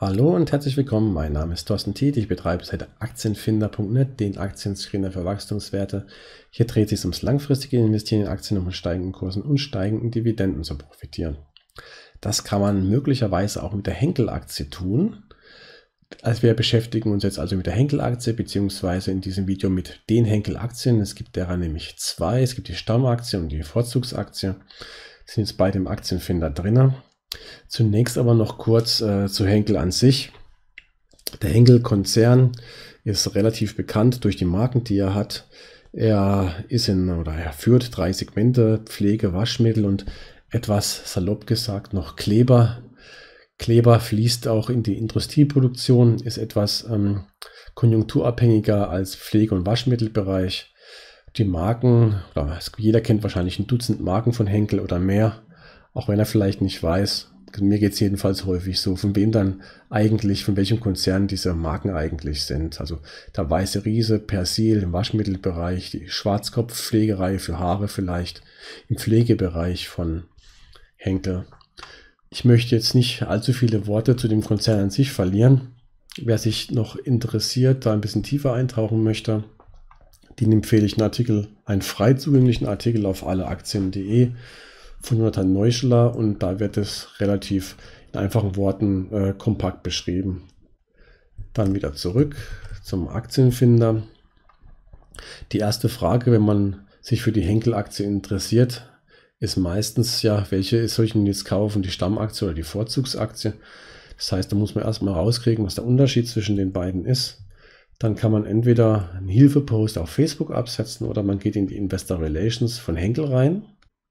Hallo und herzlich willkommen. Mein Name ist Thorsten Tiet. Ich betreibe seit Aktienfinder.net den Aktienscreener für Wachstumswerte. Hier dreht es sich ums langfristige Investieren in Aktien, um mit steigenden Kursen und steigenden Dividenden zu profitieren. Das kann man möglicherweise auch mit der Henkel-Aktie tun. Also wir beschäftigen uns jetzt also mit der Henkel-Aktie, beziehungsweise in diesem Video mit den Henkel-Aktien. Es gibt derer nämlich zwei. Es gibt die Stammaktie und die Vorzugsaktie. Die sind jetzt beide im Aktienfinder drin. Zunächst aber noch kurz zu Henkel an sich. Der Henkel-Konzern ist relativ bekannt durch die Marken, die er hat. Er führt 3 Segmente: Pflege, Waschmittel und etwas salopp gesagt noch Kleber. Kleber fließt auch in die Industrieproduktion, ist etwas konjunkturabhängiger als Pflege- und Waschmittelbereich. Die Marken, jeder kennt wahrscheinlich ein Dutzend Marken von Henkel oder mehr. Auch wenn er vielleicht nicht weiß, mir geht es jedenfalls häufig so, von welchem Konzern diese Marken eigentlich sind. Also der Weiße Riese, Persil im Waschmittelbereich, die Schwarzkopf-Pflegereihe für Haare vielleicht im Pflegebereich von Henkel. Ich möchte jetzt nicht allzu viele Worte zu dem Konzern an sich verlieren. Wer sich noch interessiert, da ein bisschen tiefer eintauchen möchte, den empfehle ich einen frei zugänglichen Artikel auf alleaktien.de von Jonathan Neuschler, und da wird es relativ in einfachen Worten kompakt beschrieben. Dann wieder zurück zum Aktienfinder. Die erste Frage, wenn man sich für die Henkel-Aktie interessiert, ist meistens welche soll ich denn jetzt kaufen, die Stammaktie oder die Vorzugsaktie? Das heißt, da muss man erstmal rauskriegen, was der Unterschied zwischen den beiden ist. Dann kann man entweder einen Hilfepost auf Facebook absetzen oder man geht in die Investor Relations von Henkel rein.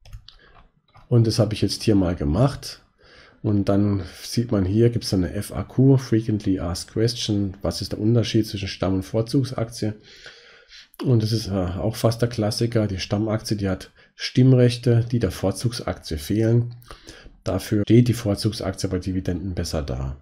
Und das habe ich jetzt hier mal gemacht. Und dann sieht man hier, gibt es eine FAQ, Frequently Asked Question. Was ist der Unterschied zwischen Stamm- und Vorzugsaktie? Und das ist auch fast der Klassiker. Die Stammaktie, die hat Stimmrechte, die der Vorzugsaktie fehlen. Dafür steht die Vorzugsaktie bei Dividenden besser da.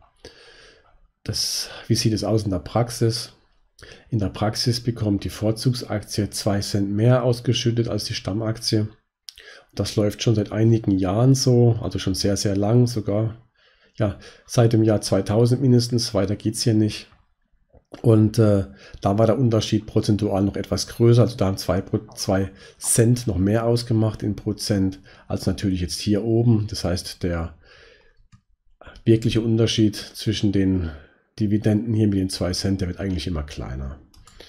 Wie sieht es aus in der Praxis? In der Praxis bekommt die Vorzugsaktie 2 Cent mehr ausgeschüttet als die Stammaktie. Das läuft schon seit einigen Jahren so, also schon sehr, sehr lang, sogar seit dem Jahr 2000 mindestens, weiter geht es hier nicht. Und da war der Unterschied prozentual noch etwas größer, also da haben 2 Cent noch mehr ausgemacht in Prozent als natürlich jetzt hier oben. Das heißt, der wirkliche Unterschied zwischen den Dividenden hier mit den 2 Cent, der wird eigentlich immer kleiner.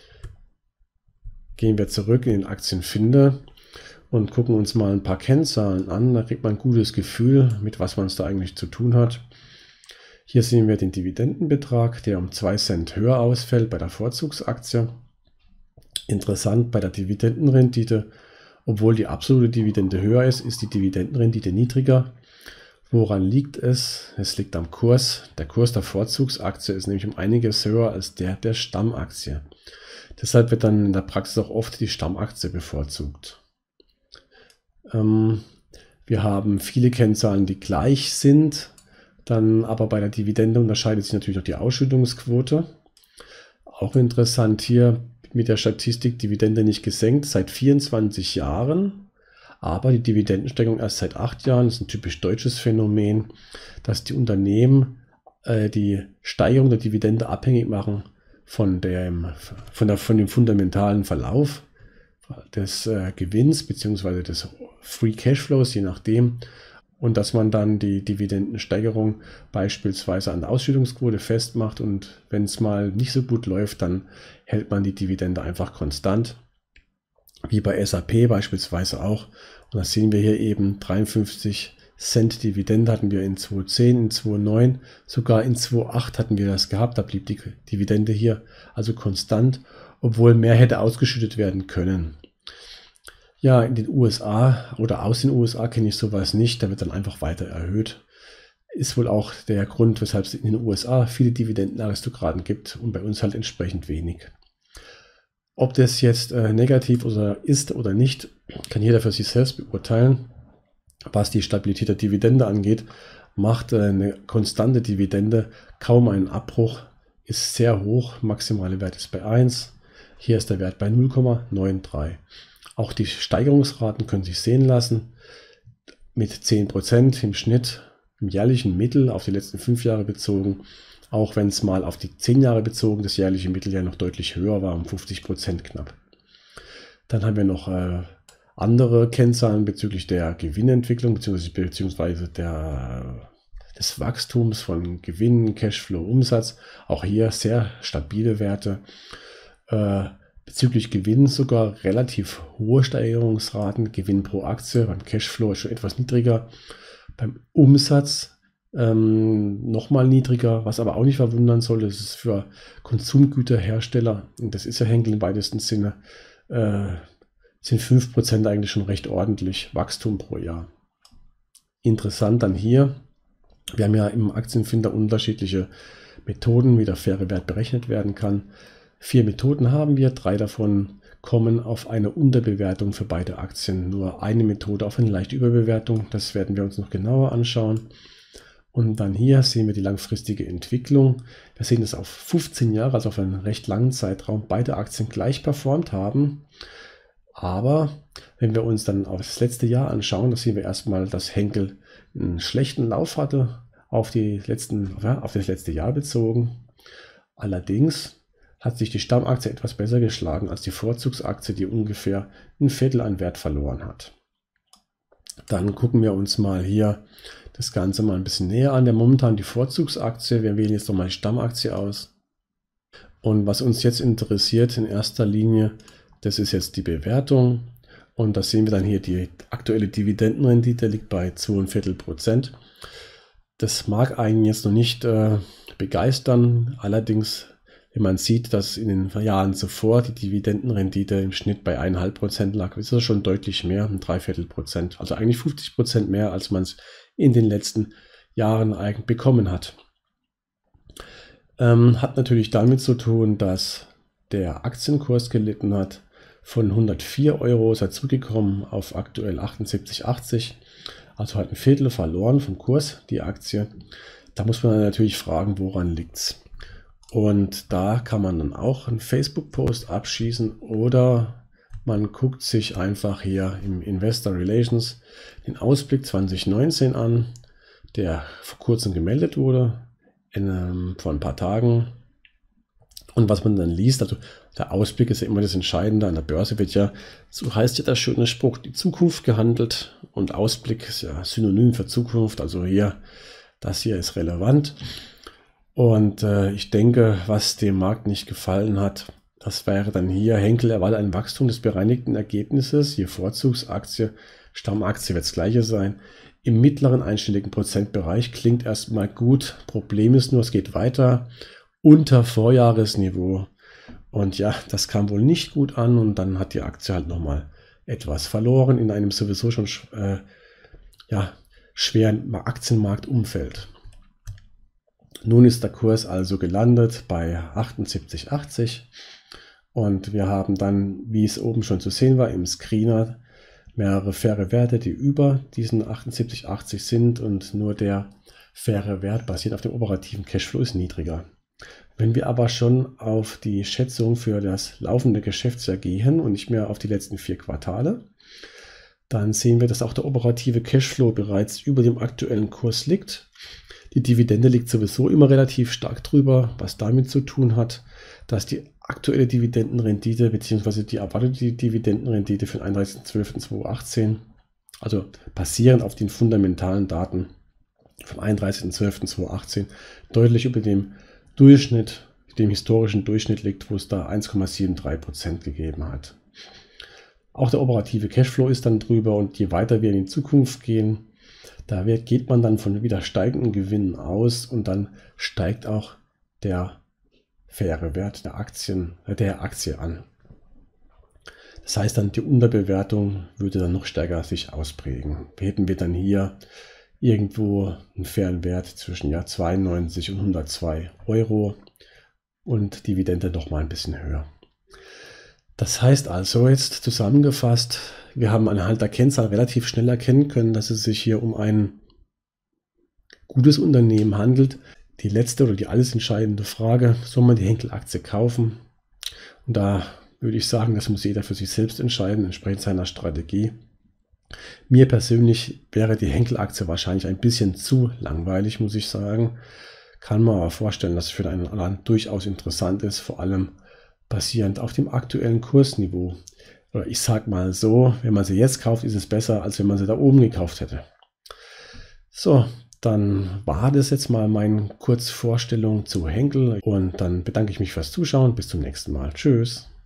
Gehen wir zurück in den Aktienfinder und gucken uns mal ein paar Kennzahlen an. Da kriegt man ein gutes Gefühl, mit was man es da eigentlich zu tun hat. Hier sehen wir den Dividendenbetrag, der um 2 Cent höher ausfällt bei der Vorzugsaktie. Interessant, bei der Dividendenrendite, obwohl die absolute Dividende höher ist, ist die Dividendenrendite niedriger. Woran liegt es? Es liegt am Kurs. Der Kurs der Vorzugsaktie ist nämlich um einiges höher als der Stammaktie. Deshalb wird dann in der Praxis auch oft die Stammaktie bevorzugt. Wir haben viele Kennzahlen, die gleich sind. Dann aber bei der Dividende unterscheidet sich natürlich auch die Ausschüttungsquote. Auch interessant hier mit der Statistik: Dividende nicht gesenkt seit 24 Jahren, aber die Dividendensteigerung erst seit 8 Jahren. Das ist ein typisch deutsches Phänomen, dass die Unternehmen die Steigerung der Dividende abhängig machen von dem fundamentalen Verlauf des Gewinns bzw. des Free Cashflows, je nachdem. Und dass man dann die Dividendensteigerung beispielsweise an der Ausschüttungsquote festmacht, und wenn es mal nicht so gut läuft, dann hält man die Dividende einfach konstant, wie bei SAP beispielsweise auch. Und das sehen wir hier eben: 53 Cent Dividende hatten wir in 2010, in 2009, sogar in 2008 hatten wir das gehabt. Da blieb die Dividende hier also konstant, obwohl mehr hätte ausgeschüttet werden können. Ja, in den USA oder aus den USA kenne ich sowas nicht. Da wird dann einfach weiter erhöht. Ist wohl auch der Grund, weshalb es in den USA viele Dividendenaristokraten gibt und bei uns halt entsprechend wenig. Ob das jetzt negativ ist oder nicht, kann jeder für sich selbst beurteilen. Was die Stabilität der Dividende angeht, macht eine konstante Dividende kaum einen Abbruch, ist sehr hoch. Maximale Wert ist bei 1. Hier ist der Wert bei 0,93. Auch die Steigerungsraten können sich sehen lassen. Mit 10% im Schnitt, im jährlichen Mittel auf die letzten 5 Jahre bezogen, auch wenn es mal auf die 10 Jahre bezogen das jährliche Mittel ja noch deutlich höher war, um 50% knapp. Dann haben wir noch andere Kennzahlen bezüglich der Gewinnentwicklung beziehungsweise des Wachstums von Gewinn, Cashflow, Umsatz. Auch hier sehr stabile Werte. Bezüglich Gewinn sogar relativ hohe Steigerungsraten. Gewinn pro Aktie, beim Cashflow ist schon etwas niedriger. Beim Umsatz nochmal niedriger, was aber auch nicht verwundern soll. Das ist für Konsumgüterhersteller, und das ist ja Henkel im weitesten Sinne, sind 5% eigentlich schon recht ordentlich Wachstum pro Jahr. Interessant dann hier, wir haben ja im Aktienfinder unterschiedliche Methoden, wie der faire Wert berechnet werden kann. 4 Methoden haben wir, 3 davon kommen auf eine Unterbewertung für beide Aktien, nur eine Methode auf eine leichte Überbewertung. Das werden wir uns noch genauer anschauen. Und dann hier sehen wir die langfristige Entwicklung. Wir sehen, dass auf 15 Jahre, also auf einen recht langen Zeitraum, beide Aktien gleich performt haben. Aber wenn wir uns dann auf das letzte Jahr anschauen, da sehen wir erstmal, dass Henkel einen schlechten Lauf hatte, auf das letzte Jahr bezogen. Allerdings hat sich die Stammaktie etwas besser geschlagen als die Vorzugsaktie, die ungefähr ein Viertel an Wert verloren hat. Dann gucken wir uns mal hier das Ganze mal ein bisschen näher an. Wir haben momentan die Vorzugsaktie. Wir wählen jetzt nochmal die Stammaktie aus. Und was uns jetzt interessiert in erster Linie, das ist jetzt die Bewertung. Und da sehen wir dann hier, die aktuelle Dividendenrendite liegt bei 2,25%. Das mag einen jetzt noch nicht begeistern. Allerdings, wenn man sieht, dass in den Jahren zuvor die Dividendenrendite im Schnitt bei 1,5% lag, ist das schon deutlich mehr, ein 3/4%. Also eigentlich 50% mehr, als man es in den letzten Jahren eigentlich bekommen hat. Hat natürlich damit zu tun, dass der Aktienkurs gelitten hat. Von 104 Euro ist er zurückgekommen auf aktuell 78,80. Also hat ein Viertel verloren vom Kurs, die Aktie. Da muss man dann natürlich fragen, woran liegt es. Und da kann man dann auch einen Facebook-Post abschießen oder man guckt sich einfach hier im Investor Relations den Ausblick 2019 an, der vor kurzem gemeldet wurde, vor ein paar Tagen. Und was man dann liest, also der Ausblick ist ja immer das Entscheidende. An der Börse wird ja, so heißt ja der schöne Spruch, die Zukunft gehandelt. Und Ausblick ist ja synonym für Zukunft. Also hier, das hier ist relevant. Und ich denke, was dem Markt nicht gefallen hat, das wäre dann hier, Henkel erwartet ein Wachstum des bereinigten Ergebnisses. Hier Vorzugsaktie, Stammaktie wird das gleiche sein. Im mittleren einstelligen Prozentbereich klingt erstmal gut. Problem ist nur, es geht weiter unter Vorjahresniveau. Und ja, das kam wohl nicht gut an und dann hat die Aktie halt nochmal etwas verloren in einem sowieso schon schweren Aktienmarktumfeld. Nun ist der Kurs also gelandet bei 78,80 und wir haben dann, wie es oben schon zu sehen war, im Screener mehrere faire Werte, die über diesen 78,80 sind und nur der faire Wert basiert auf dem operativen Cashflow ist niedriger. Wenn wir aber schon auf die Schätzung für das laufende Geschäftsjahr gehen und nicht mehr auf die letzten 4 Quartale, dann sehen wir, dass auch der operative Cashflow bereits über dem aktuellen Kurs liegt. Die Dividende liegt sowieso immer relativ stark drüber, was damit zu tun hat, dass die aktuelle Dividendenrendite bzw. die erwartete Dividendenrendite für den 31.12.2018, also basierend auf den fundamentalen Daten vom 31.12.2018, deutlich über dem Durchschnitt, dem historischen Durchschnitt liegt, wo es da 1,73% gegeben hat. Auch der operative Cashflow ist dann drüber und je weiter wir in die Zukunft gehen, da geht man dann von wieder steigenden Gewinnen aus und dann steigt auch der faire Wert der Aktie an. Das heißt dann, die Unterbewertung würde dann noch stärker sich ausprägen. Hätten wir dann hier irgendwo einen fairen Wert zwischen 92 und 102 Euro und Dividende noch mal ein bisschen höher. Das heißt also jetzt zusammengefasst, wir haben anhand der Kennzahl relativ schnell erkennen können, dass es sich hier um ein gutes Unternehmen handelt. Die letzte oder die alles entscheidende Frage, soll man die Henkel-Aktie kaufen? Und da würde ich sagen, das muss jeder für sich selbst entscheiden, entsprechend seiner Strategie. Mir persönlich wäre die Henkel-Aktie wahrscheinlich ein bisschen zu langweilig, muss ich sagen. Kann man aber vorstellen, dass es für den einen oder anderen durchaus interessant ist, vor allem basierend auf dem aktuellen Kursniveau. Oder ich sag mal so, wenn man sie jetzt kauft, ist es besser, als wenn man sie da oben gekauft hätte. So, dann war das jetzt mal meine Kurzvorstellung zu Henkel und dann bedanke ich mich fürs Zuschauen. Bis zum nächsten Mal. Tschüss.